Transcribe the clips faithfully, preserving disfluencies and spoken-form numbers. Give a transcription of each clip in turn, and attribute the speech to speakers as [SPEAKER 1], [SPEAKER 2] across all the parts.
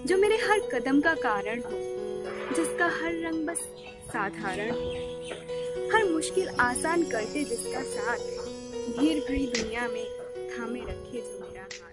[SPEAKER 1] जो मेरे हर कदम का कारण हो, जिसका हर रंग बस साधारण हो, हर मुश्किल आसान करते जिसका साथ, भीड़ भरी दुनिया में थामे रखे जो मेरा हाथ।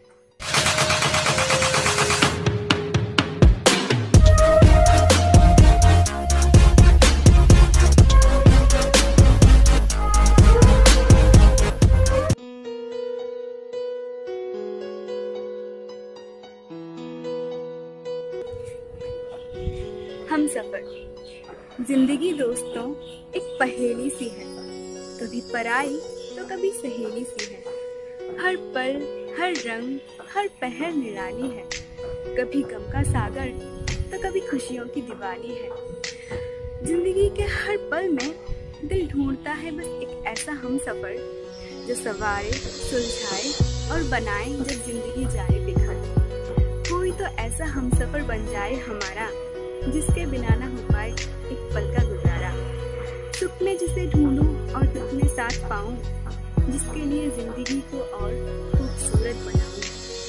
[SPEAKER 1] हम सफर जिंदगी दोस्तों एक पहेली सी है, कभी पराई तो कभी सहेली सी है। हर पल हर रंग हर पहर निराली है, कभी गम का सागर तो कभी खुशियों की दिवाली है। जिंदगी के हर पल में दिल ढूंढता है बस एक ऐसा हम सफर, जो सवारे सुलझाए और बनाए जब जिंदगी जाए बिखर। कोई तो ऐसा हम सफर बन जाए हमारा, जिसके बिना ना हो पाए एक पल का गुजारा। सुख में जिसे ढूंढूं और दुख में साथ पाऊं, जिसके लिए जिंदगी को और खूबसूरत बनाऊं,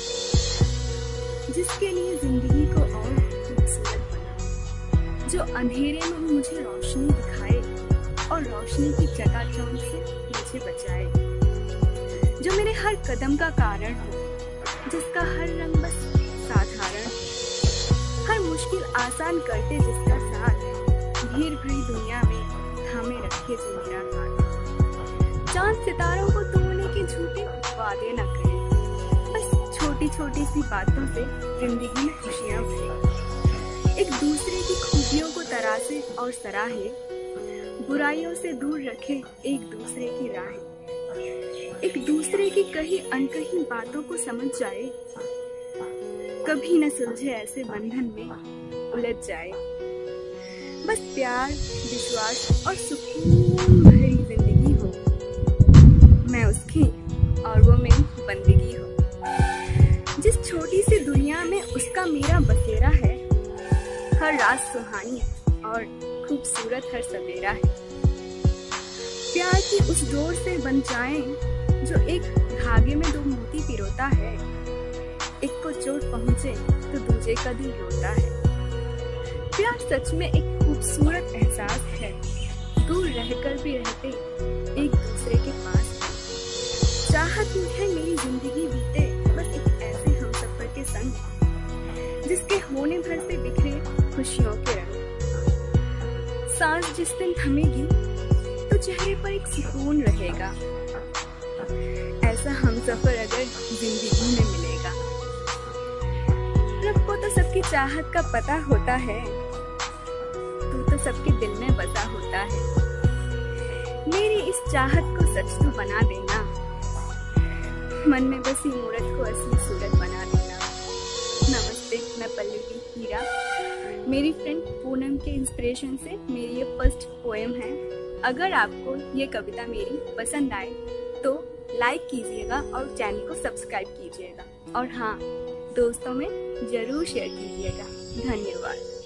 [SPEAKER 1] जिसके लिए जिंदगी को और खूबसूरत बनाऊं। जो अंधेरे में मुझे रोशनी दिखाए और रोशनी की चकाचौंध से मुझे बचाए। जो मेरे हर कदम का कारण हो, जिसका हर रंग बस साधारण हो, हर मुश्किल आसान करते जिसका साथ, भीड़ भरी दुनिया में थामे रखे जो मेरा हाथ। चांद सितारों को तोड़ने के झूठे वादे न करें, बस छोटी छोटी सी बातों से जिंदगी में खुशियां भरे। एक दूसरे की खूबियों को तरासे और सराहे, बुराइयों से दूर रखे एक दूसरे की राहें। एक दूसरे की कही अनकही बातों को समझ जाए, कभी न सुलझे ऐसे बंधन में उलझ जाए। बस प्यार विश्वास और सुकून भरी जिंदगी हो, मैं उसकी और वो मेरी बंदगी हो। जिस छोटी सी दुनिया में उसका मेरा बसेरा है, हर रात सुहानी है और खूबसूरत हर सवेरा है। प्यार की उस डोर से बन जाएं, जो एक धागे में दो मोती पिरोता है। एक को चोट पहुंचे तो दूसरे का दिल रोता है। प्यार सच में एक खूबसूरत एहसास है, दूर रहकर भी रहते एक दूसरे के पास है। चाहत है मेरी जिंदगी बीते बस एक ऐसे हमसफर के संग, जिसके होने भर से बिखरे खुशियों के रंग। सांस जिस दिन थमेगी तो चेहरे पर एक सुकून रहेगा, ऐसा हमसफर अगर जिंदगी में मिलेगा। रब को तो सबकी चाहत का पता होता है, तू तो सबके दिल में बसा होता है। मेरी इस चाहत को सच तू बना देना, मन में बसी मूरत को असली सूरत बना देना। नमस्ते, मैं पल्लवी हीरा। मेरी फ्रेंड पूनम के इंस्पिरेशन से मेरी ये फर्स्ट पोएम है। अगर आपको ये कविता मेरी पसंद आए तो लाइक कीजिएगा और चैनल को सब्सक्राइब कीजिएगा, और हाँ, दोस्तों में जरूर शेयर कीजिएगा। धन्यवाद।